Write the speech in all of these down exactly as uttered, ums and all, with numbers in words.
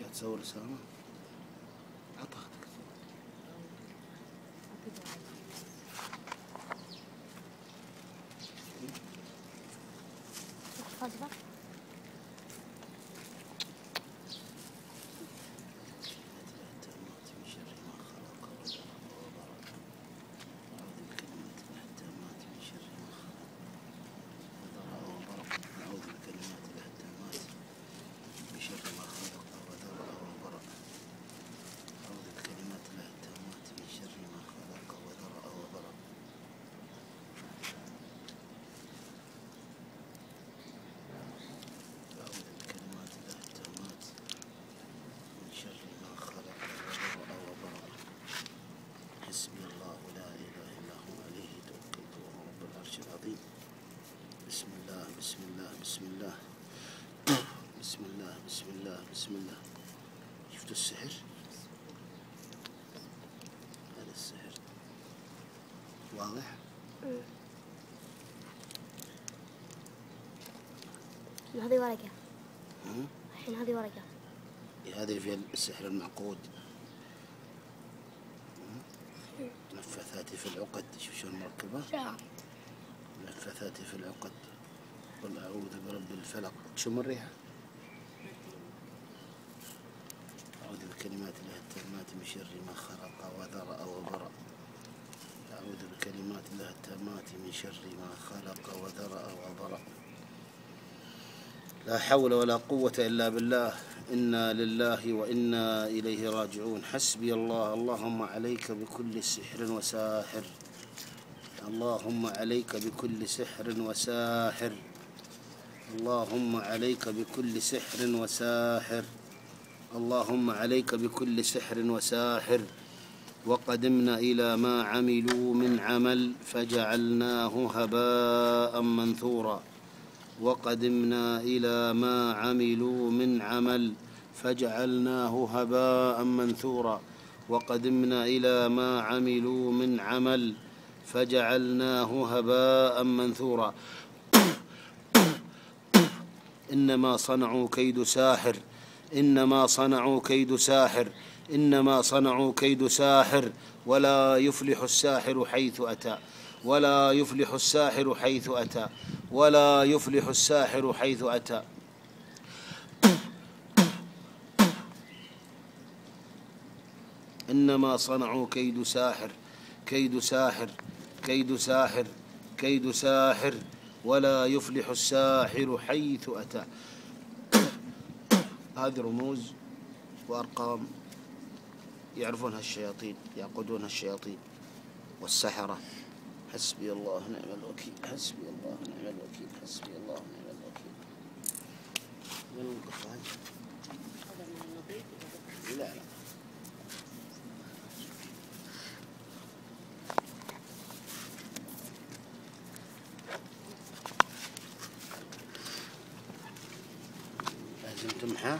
تصور أسامة؟ عطها أختك. فاضبة حسبي الله لا إله إلا هو عليه توكلت وهو رب العرش العظيم. بسم الله بسم الله بسم الله بسم الله بسم الله بسم الله. شفتوا السحر؟ هذا السحر واضح؟ هذه ورقة. الحين هذه ورقة. هذه في السحر المعقود. نفثاتي في العقد. شوف شلون مركبة؟ نفثاتي في العقد. قل أعوذ برب الفلق. تشم الريحة؟ أعوذ بكلمات الله التامات من شر ما خلق وذرأ وبرأ. أعوذ بكلمات الله التامات من شر ما خلق وذرأ وبرأ. لا حول ولا قوة إلا بالله. إنا لله وإنا إليه راجعون. حسبي الله. اللهم عليك بكل سحر وساحر. اللهم عليك بكل سحر وساحر. اللهم عليك بكل سحر وساحر. اللهم عليك بكل سحر وساحر. وقدمنا إلى ما عملوا من عمل فجعلناه هباء منثورا. وقدمنا إلى ما عملوا من عمل فجعلناه هباء منثورا. وقدمنا إلى ما عملوا من عمل فجعلناه هباء منثورا. إنما صنعوا كيد ساحر. إنما صنعوا كيد ساحر. إنما صنعوا كيد ساحر. ولا يفلح الساحر حيث أتى. ولا يفلح الساحر حيث أتى. ولا يفلح الساحر حيث أتى. إنما صنعوا كيد ساحر. كيد ساحر. كيد ساحر. كيد ساحر. ولا يفلح الساحر حيث أتى. هذه رموز وأرقام يعرفونها الشياطين، يعقدونها الشياطين والسحرة. حسبي الله نعم الوكيل. حسبي الله نعم الوكيل. حسبي الله نعم الوكيل. من القطاج؟ هذا من النظيف. لا لا. لازم تمحى.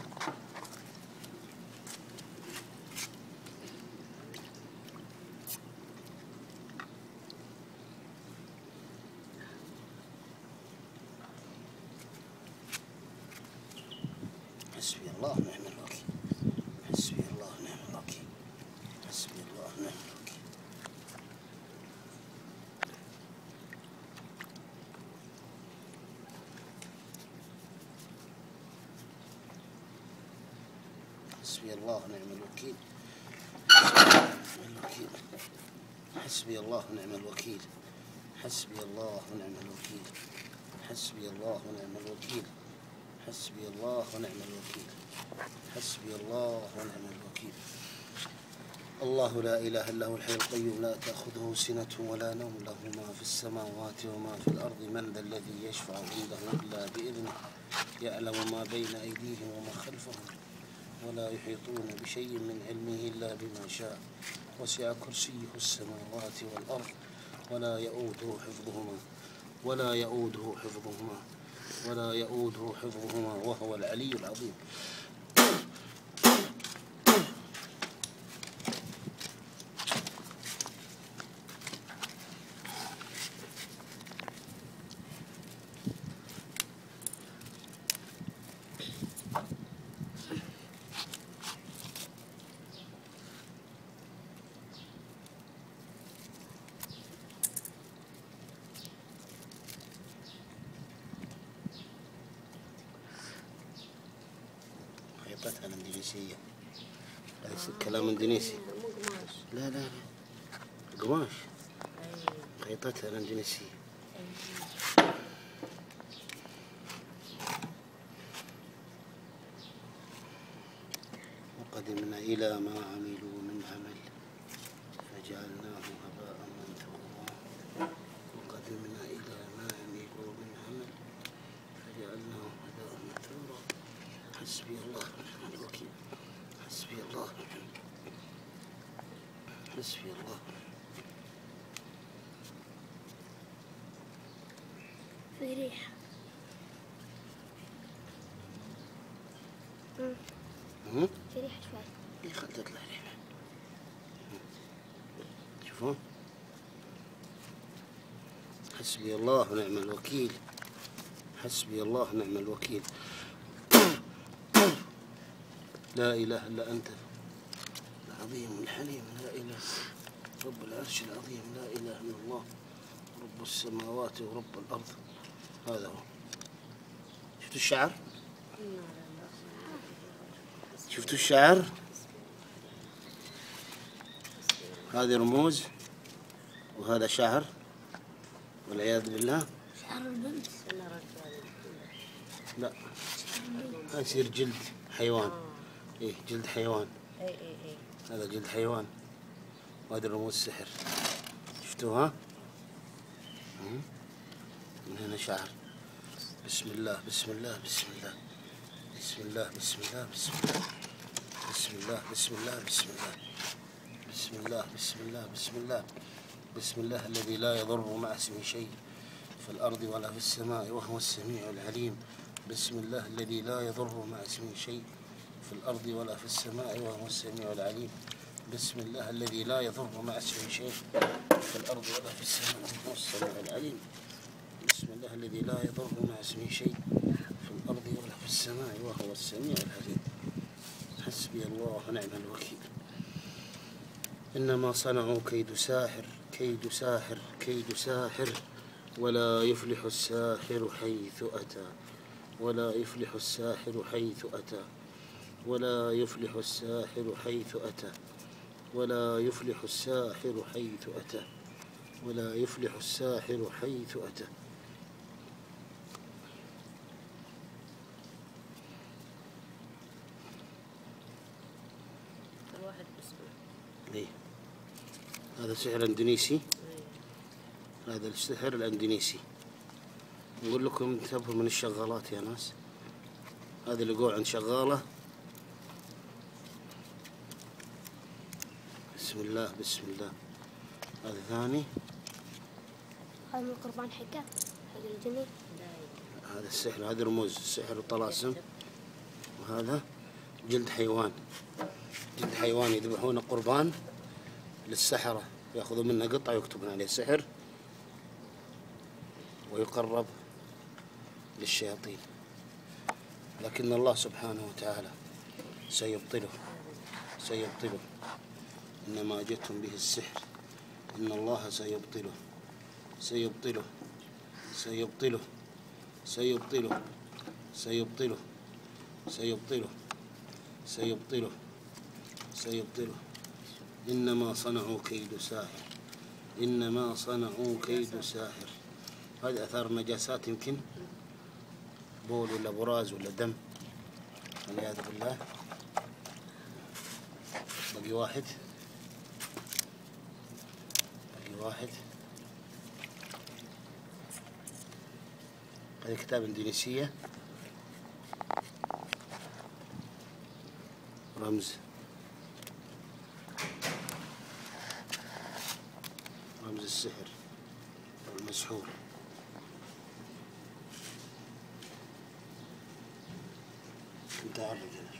حسبي الله نعم الوكيل. حسبي الله نعم الوكيل. حسبي الله نعم الوكيل. حسبي الله نعم الوكيل. حسبي الله نعم الوكيل. حسبي الله نعم الوكيل. حسبي الله نعم الوكيل. حسبي الله ونعم الوكيل. حسبي الله ونعم الوكيل. الله لا إله إلا هو الحي القيوم لا تأخذه سنة ولا نوم له ما في السماوات وما في الأرض من ذا الذي يشفع عنده إلا بإذنه يعلم ما بين أيديهم وما خلفهم ولا يحيطون بشيء من علمه إلا بما شاء وسع كرسيه السماوات والأرض ولا يؤوده حفظهما ولا يؤوده حفظهما ولا يؤوده حفظهما وهو العلي العظيم. خيطتها الإندونيسية. هذا كلام إندونيسي. مو قماش. لا لا لا قماش. أي. خيطتها الإندونيسية. أي. وقدمنا إلى ما عملوا من عمل فجعلناه هباء منثورا. وقدمنا إلى ما عملوا من عمل فجعلناه هباء منثورا. حسبي الله ونعم الوكيل. حسبي الله حسبي الله. في ريحة. هم؟ في ريحة شوي. إيه خل تطلع ريحة. شوفوا. حسبي الله ونعم الوكيل. حسبي الله ونعم الوكيل. لا إله إلا أنت العظيم الحليم. لا إله رب العرش العظيم. لا إله إلا الله رب السماوات ورب الأرض. هذا هو. شفتوا الشعر؟ شفتوا الشعر؟ هذه رموز وهذا شعر والعياذ بالله. شعر البنت. لا هذا يصير جلد حيوان. إيه جلد حيوان. أي أي أي. هذا جلد حيوان. وهذه رموز سحر. شفتوها؟ من هنا شعر. بسم الله بسم الله بسم الله بسم الله بسم الله بسم الله بسم الله بسم الله بسم الله بسم الله بسم الله بسم الله بسم الله الذي لا يضر مع اسمه شيء في الأرض ولا في السماء وهو السميع العليم. بسم الله الذي لا يضر مع اسمه شيء في الأرض ولا في السماء وهو السميع العليم. بسم الله الذي لا يضر مع اسمه شيء في الأرض ولا في السماء وهو السميع العليم. بسم الله الذي لا يضر مع اسمه شيء في الأرض ولا في السماء وهو السميع العليم. حسبي الله ونعم الوكيل. إنما صنعوا كيد ساحر كيد ساحر كيد ساحر ولا يفلح الساحر حيث أتى ولا يفلح الساحر حيث أتى ولا يفلح الساحر حيث أتى ولا يفلح الساحر حيث أتى ولا يفلح الساحر حيث أتى. الواحد باسمه. ليه؟ هذا سحر اندونيسي. هذا السحر الاندونيسي. نقول لكم انتبهوا من الشغالات يا ناس. هذا اللي يقول عند شغالة. بسم الله بسم الله. هذا ثاني. هذا من القربان حقه حق الجني. هذا السحر. هذا رموز السحر والطلاسم. وهذا جلد حيوان. جلد حيوان يذبحون قربان للسحرة يأخذون منه قطعة ويكتبون عليه سحر ويقرب للشياطين. لكن الله سبحانه وتعالى سيبطله سيبطله. إنما جئتم به السحر إن الله سيبطله سيبطله سيبطله سيبطله سيبطله سيبطله سيبطله سيبطله. إنما صنعوا كيد ساحر إنما صنعوا كيد ساحر. هذه أثار النجاسات يمكن بول ولا براز ولا دم والعياذ بالله. بقي واحد بقي واحد. هذه كتاب إندونيسية. رمز رمز السحر والمسحور. انت عرض هنا.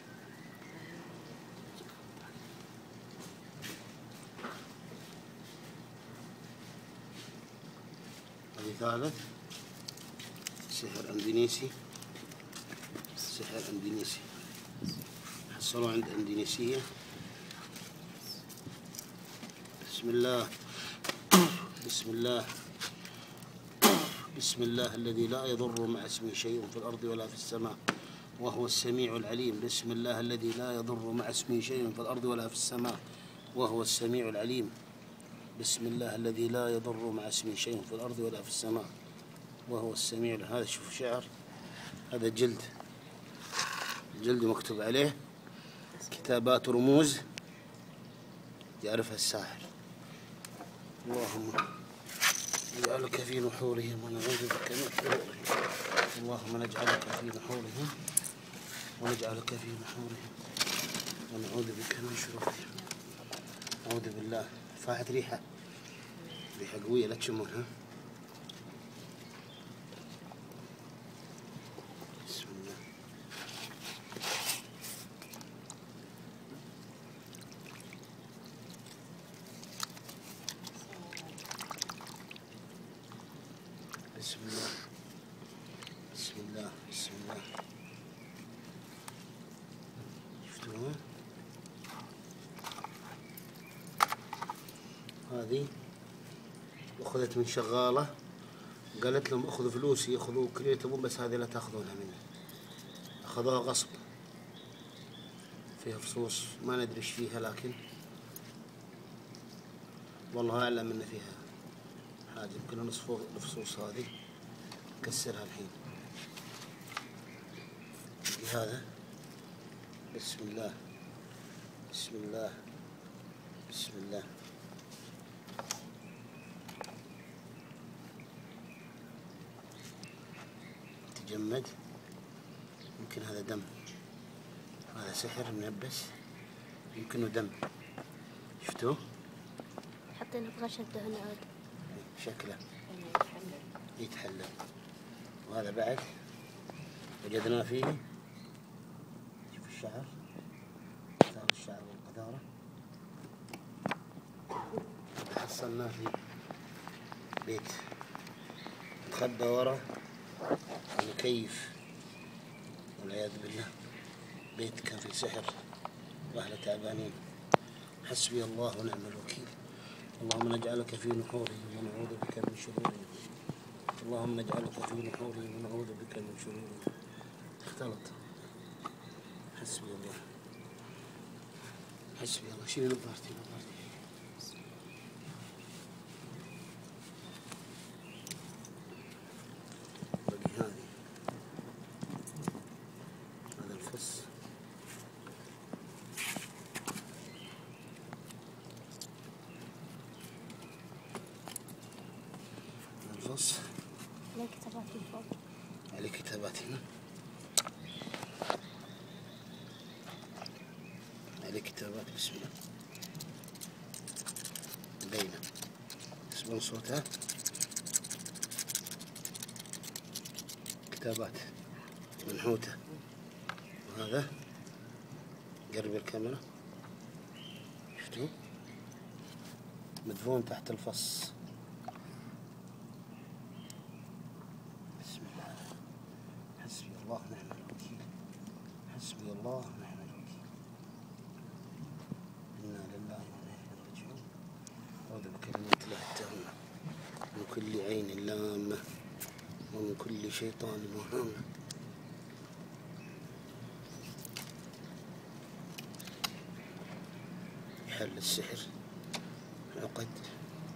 هذه ثالث سحر اندونيسي. سحر اندونيسي حصلوا عند اندونيسية. بسم الله بسم الله بسم الله الذي لا يضر مع اسمه شيء في الأرض ولا في السماء وهو السميع العليم. بسم الله الذي لا يضر مع اسمه شيء في الأرض ولا في السماء وهو السميع العليم. بسم الله الذي لا يضر مع اسمه شيء في الأرض ولا في السماء وهو السميع العليم. هذا شوف شعر، هذا جلد جلد مكتوب عليه كتابات رموز يعرفها الساحر. اللهم نجعلك في نحورهم ونعوذ بك من شرورهم. اللهم نجعلك في نحورهم ونجعلك في نحورهم ونعوذ بك من شرورهم. أعوذ بالله. فاحت ريحة ريحة قوية لا تشمونها. بسم الله. بسم الله بسم الله بسم الله. شفتوها؟ هذه أخذت من شغالة قالت لهم أخذوا فلوسي، أخذوا كل اللي تبون بس هذه لا تأخذونها مني. أخذوها غصب. فيها فصوص ما ندري ايش فيها، لكن والله أعلم أن فيها حاجة. يمكن نصف الفصوص هذه نكسرها الحين. هذا بسم الله بسم الله بسم الله. تجمد. يمكن هذا دم، هذا سحر منبس، يمكنه دم. شفتوه؟ حطينا بغش الدهن عود. شكله يتحلل. وهذا بعد وجدنا فيه شوف الشعر، آثار الشعر والقذارة. حصلناه في بيت متخبى ورا المكيف والعياذ بالله. بيت كان فيه سحر وأهله تعبانين. حسبي الله ونعم الوكيل. اللهم نجعلك في نحورهم ونعوذ بك من شرورهم. اللهم نجعلك في نحورهم ونعوذ بك من شرورهم. اختلط. حسبي الله حسبي الله. شيلي نظارتي نظارتي. بقي هذه، هذا الفص. الفص عليه كتابات من فوق. عليه كتابات هنا، عليه كتابات. بسم الله. بينه اسمه صوتها كتابات منحوتة. وهذا قرب الكاميرا، شفتوه؟ مدفون تحت الفص. بسم الله. حسبي الله ونعم الوكيل. حسبي الله ونعم الوكيل. إنا لله وإنا إليه راجعون. أعوذ بكلمات الله التامة من كل عين لامة ومن كل شيطان وهامة. يحل السحر، عقد،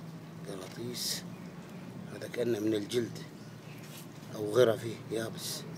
قراطيس. هذا كأنه من الجلد أو غرة فيه يابس.